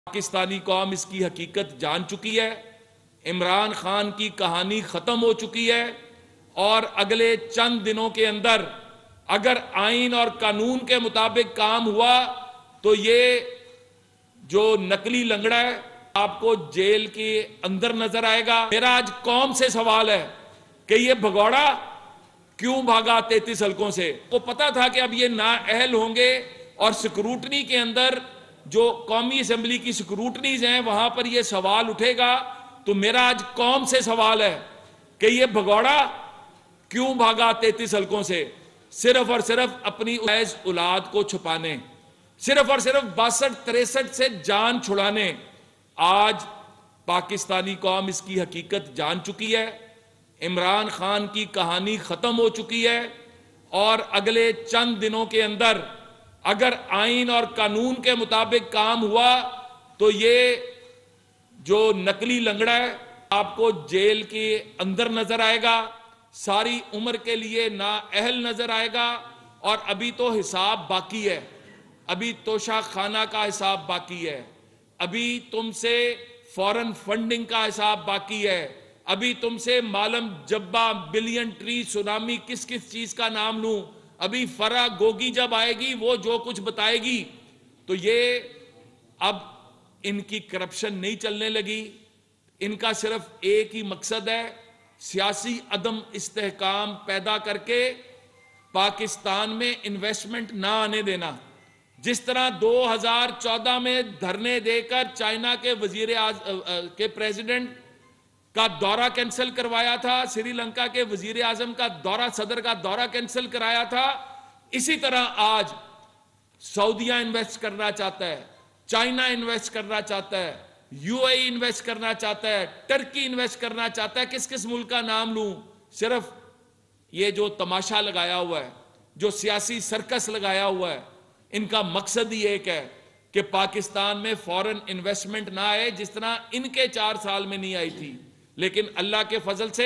पाकिस्तानी कौम इसकी हकीकत जान चुकी है। इमरान खान की कहानी खत्म हो चुकी है और अगले चंद दिनों के अंदर अगर आइन और कानून के मुताबिक काम हुआ तो ये जो नकली लंगड़ा है आपको जेल के अंदर नजर आएगा। मेरा आज कौम से सवाल है कि ये भगौड़ा क्यों भागा 33 हलकों से। वो पता था कि अब ये नाअहल होंगे और स्क्रूटनी के अंदर जो कौमी असेंबली की स्क्रूटनीज हैं वहां पर ये सवाल उठेगा। तो मेरा आज कौम से सवाल है कि ये भगौड़ा क्यों भागा 33 हलकों से, सिर्फ और सिर्फ अपनी औलाद को छुपाने, सिर्फ और सिर्फ 62-63 से जान छुड़ाने। आज पाकिस्तानी कौम इसकी हकीकत जान चुकी है। इमरान खान की कहानी खत्म हो चुकी है और अगले चंद दिनों के अंदर अगर आइन और कानून के मुताबिक काम हुआ तो ये जो नकली लंगड़ा है आपको जेल के अंदर नजर आएगा, सारी उम्र के लिए नाअहल नजर आएगा। और अभी तो हिसाब बाकी है, अभी तोशा खाना का हिसाब बाकी है, अभी तुमसे फॉरेन फंडिंग का हिसाब बाकी है, अभी तुमसे Malam Jabba, billion tree, tsunami, किस किस चीज का नाम लूं। अभी फरा गोगी जब आएगी वो जो कुछ बताएगी। तो ये अब इनकी करप्शन नहीं चलने लगी। इनका सिर्फ एक ही मकसद है, सियासी अदम इस्तेहकाम पैदा करके पाकिस्तान में इन्वेस्टमेंट ना आने देना। जिस तरह 2014 में धरने देकर चाइना के के प्रेसिडेंट का दौरा कैंसिल करवाया था, श्रीलंका के वजीर आजम का दौरा, सदर का दौरा कैंसिल कराया था, इसी तरह आज सऊदिया इन्वेस्ट करना चाहता है, चाइना इन्वेस्ट करना चाहता है, यूएई इन्वेस्ट करना चाहता है, टर्की इन्वेस्ट करना चाहता है। किस किस मुल्क का नाम लूं। सिर्फ ये जो तमाशा लगाया हुआ है, जो सियासी सर्कस लगाया हुआ है, इनका मकसद ही एक है कि पाकिस्तान में फॉरेन इन्वेस्टमेंट ना आए, जिस तरह इनके 4 साल में नहीं आई थी। लेकिन अल्लाह के फजल से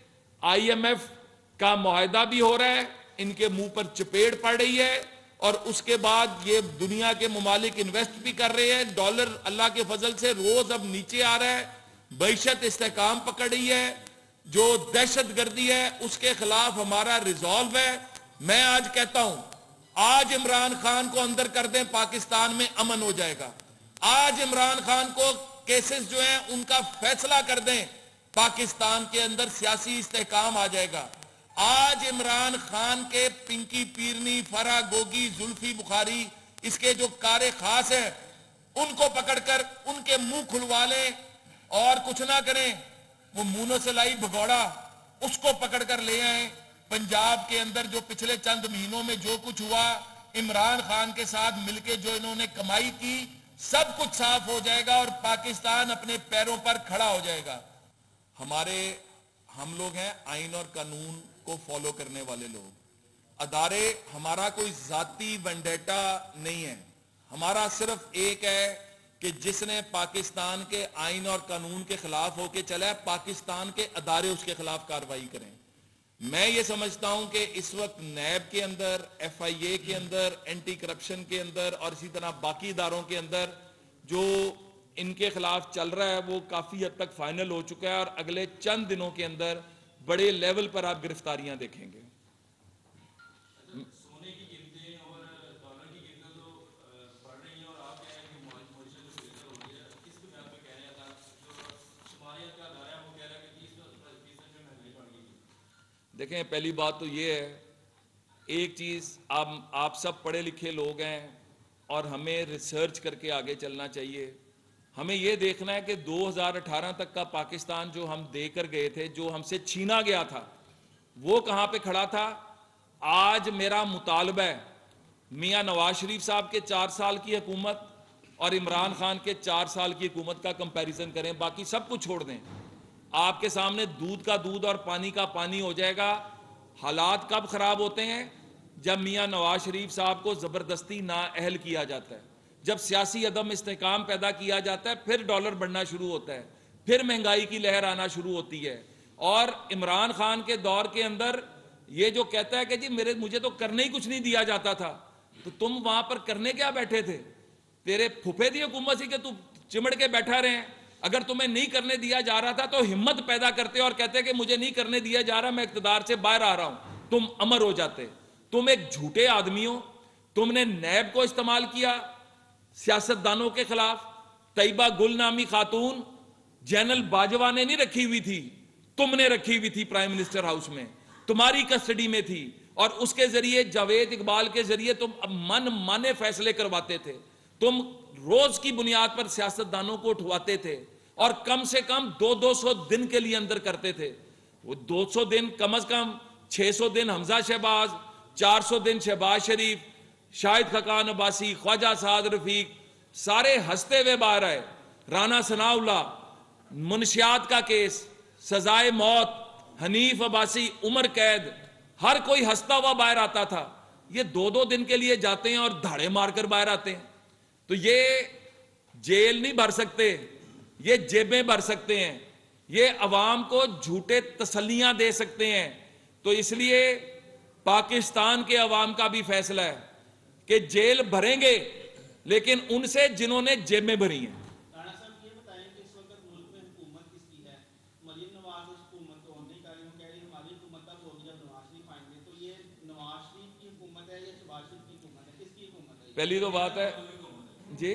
आईएमएफ का मुआहदा भी हो रहा है, इनके मुंह पर चपेट पड़ रही है और उसके बाद ये दुनिया के मुमालिक इन्वेस्ट भी कर रहे हैं। डॉलर अल्लाह के फजल से रोज अब नीचे आ रहा है, मईशत इस्तेहकाम पकड़ रही है, जो दहशतगर्दी है उसके खिलाफ हमारा रिजॉल्व है। मैं आज कहता हूं, आज इमरान खान को अंदर कर दें, पाकिस्तान में अमन हो जाएगा। आज इमरान खान को केसेस जो हैं उनका फैसला कर दें, पाकिस्तान के अंदर सियासी इस्तेहकाम आ जाएगा। आज इमरान खान के पिंकी पीरनी, फरा गोगी, जुल्फी बुखारी, इसके जो कारे खास हैं उनको पकड़कर उनके मुंह खुलवा लें और कुछ ना करें। वो मुंह से लाई भगौड़ा उसको पकड़कर ले आए। पंजाब के अंदर जो पिछले चंद महीनों में जो कुछ हुआ, इमरान खान के साथ मिलकर जो इन्होंने कमाई की, सब कुछ साफ हो जाएगा और पाकिस्तान अपने पैरों पर खड़ा हो जाएगा। हम लोग हैं आइन और कानून को फॉलो करने वाले लोग, अदारे, हमारा कोई जाती वेंडेटा नहीं है। हमारा सिर्फ एक है कि जिसने पाकिस्तान के आइन और कानून के खिलाफ होके चला है, पाकिस्तान के अदारे उसके खिलाफ कार्रवाई करें। मैं ये समझता हूं कि इस वक्त नैब के अंदर, एफआईए के अंदर, एंटी करप्शन के अंदर और इसी तरह बाकी इदारों के अंदर जो इनके खिलाफ चल रहा है वो काफी हद तक फाइनल हो चुका है और अगले चंद दिनों के अंदर बड़े लेवल पर आप गिरफ्तारियां देखेंगे। सोने की कीमतें और डॉलर की कीमतें तो बढ़ रही हैं और आप कह रहे हैं कि मॉइशर जो बेहतर हो रही है, इस पे मैं आपको कह रहा था जो शुमारियत का दायरा है वो कह रहा है कि 30% में महंगाई बढ़ गई। देखें, पहली बात तो ये है, एक चीज आप सब पढ़े लिखे लोग हैं और हमें रिसर्च करके आगे चलना चाहिए। हमें यह देखना है कि 2018 तक का पाकिस्तान जो हम देकर गए थे, जो हमसे छीना गया था, वो कहां पे खड़ा था। आज मेरा मुतालबा है, मियां नवाज शरीफ साहब के 4 साल की हुकूमत और इमरान खान के 4 साल की हुकूमत का कंपैरिजन करें, बाकी सब कुछ छोड़ दें। आपके सामने दूध का दूध और पानी का पानी हो जाएगा। हालात कब खराब होते हैं? जब मियां नवाज शरीफ साहब को जबरदस्ती नाअहल किया जाता है, जब सियासी अदम इस्तेहकाम पैदा किया जाता है, फिर डॉलर बढ़ना शुरू होता है, फिर महंगाई की लहर आना शुरू होती है। और इमरान खान के दौर के अंदर ये जो कहता है कि जी मुझे तो करने ही कुछ नहीं दिया जाता था, तो तुम वहां पर करने क्या बैठे थे? तेरे फुफे दी हुकूमत सी कि तू चिमड़ के बैठा रहे। अगर तुम्हें नहीं करने दिया जा रहा था तो हिम्मत पैदा करते और कहते कि मुझे नहीं करने दिया जा रहा, मैं इख्तिदार से बाहर आ रहा हूं, तुम अमर हो जाते। तुम एक झूठे आदमी हो। तुमने नैब को इस्तेमाल किया सियासतदानों के खिलाफ। तैयबा गुल नामी खातून जनरल बाजवा ने नहीं रखी हुई थी, तुमने रखी हुई थी प्राइम मिनिस्टर हाउस में, तुम्हारी कस्टडी में थी, और उसके जरिए जावेद इकबाल के जरिए तुम मन माने फैसले करवाते थे। तुम रोज की बुनियाद पर सियासतदानों को उठवाते थे और कम से कम 200 दिन के लिए अंदर करते थे। वो 200 दिन कम से कम 600 दिन हमजा शहबाज, 400 दिन शहबाज शरीफ, शाहिद खकान अब्बासी, ख्वाजा साद रफीक, सारे हंसते हुए बाहर आए। राना सनाउल्लाह, मुनशियात का केस, सजाए मौत, हनीफ अब्बासी उम्र कैद, हर कोई हंसता हुआ बाहर आता था। ये 2-2 दिन के लिए जाते हैं और धाड़े मारकर बाहर आते हैं। तो ये जेल नहीं भर सकते, ये जेबें भर सकते हैं, ये अवाम को झूठे तसल्लियां दे सकते हैं। तो इसलिए पाकिस्तान के अवाम का भी फैसला है कि जेल भरेंगे, लेकिन उनसे जिन्होंने जेबें भरी हैं। राणा साहब ये बताएं कि इस वक्त मुल्क में हुकूमत किसकी है? मरियम नवाज उस हुकूमत को नहीं कर रही, वो कह रही हमारी हुकूमत तब होगी जब नवाज शरीफ आएंगे। तो ये नवाज शरीफ की हुकूमत है या शहबाज शरीफ की हुकूमत है? किसकी हुकूमत है? पहली तो बात है जी,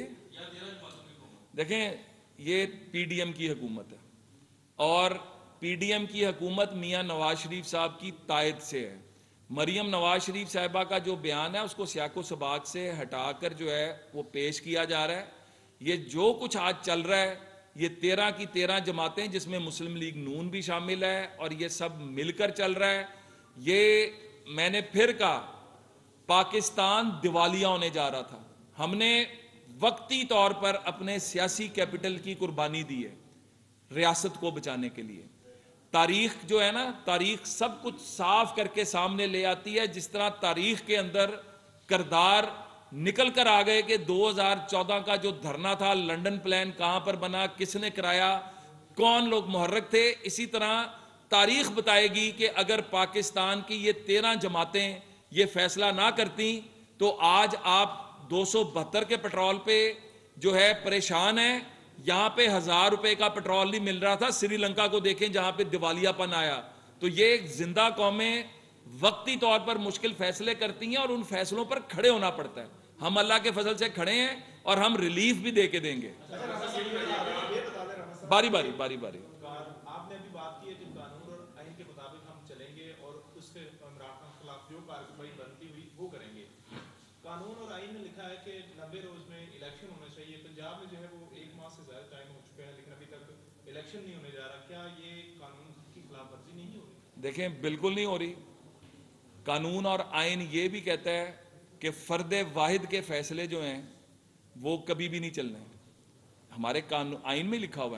देखें, ये पीडीएम की हुकूमत है और पीडीएम की हुकूमत मियां नवाज शरीफ साहब की तायद से है। मरियम नवाज शरीफ साहिबा का जो बयान है उसको सियाको सबाक से हटाकर जो है वो पेश किया जा रहा है। ये जो कुछ आज चल रहा है, ये 13 की 13 जमातें जिसमें मुस्लिम लीग नून भी शामिल है और ये सब मिलकर चल रहा है। ये मैंने फिर कहा, पाकिस्तान दिवालिया होने जा रहा था। हमने वक्ती तौर पर अपने सियासी कैपिटल की कुर्बानी दी है रियासत को बचाने के लिए। तारीख जो है ना, तारीख सब कुछ साफ करके सामने ले आती है। जिस तरह तारीख के अंदर किरदार निकल कर आ गए कि 2014 का जो धरना था, लंदन प्लान कहां पर बना, किसने कराया, कौन लोग मुहर्रक थे, इसी तरह तारीख बताएगी कि अगर पाकिस्तान की ये 13 जमातें ये फैसला ना करती तो आज आप 272 के पेट्रोल पे जो है परेशान है। यहां पे 1000 रुपए का पेट्रोल नहीं मिल रहा था। श्रीलंका को देखें जहां पे दिवालियापन आया। तो ये जिंदा कौमें वक्ती तौर पर मुश्किल फैसले करती हैं और उन फैसलों पर खड़े होना पड़ता है। हम अल्लाह के फजल से खड़े हैं और हम रिलीफ भी दे के देंगे। बारी बारी बारी बारी। आपने अभी बात की है कि कानून और आइन के मुताबिक हम चलेंगे और उसके इमरान खान के खिलाफ जो कार्रवाई बनती हुई वो करेंगे। कानून और आइन में लिखा है कि 90 रोज में इलेक्शन होना चाहिए। पंजाब में जो है वो 1 माह से ज्यादा टाइम हो चुका है, लेकिन अभी तक इलेक्शन नहीं होने जा रहा। क्या ये कानून की खिलाफवर्जी नहीं हो रही? देखें, बिल्कुल नहीं हो रही। कानून और आइन ये भी कहता है कि फर्द वाहिद के फैसले जो हैं वो कभी भी नहीं चलने। हमारे कानून आइन में लिखा हुआ है।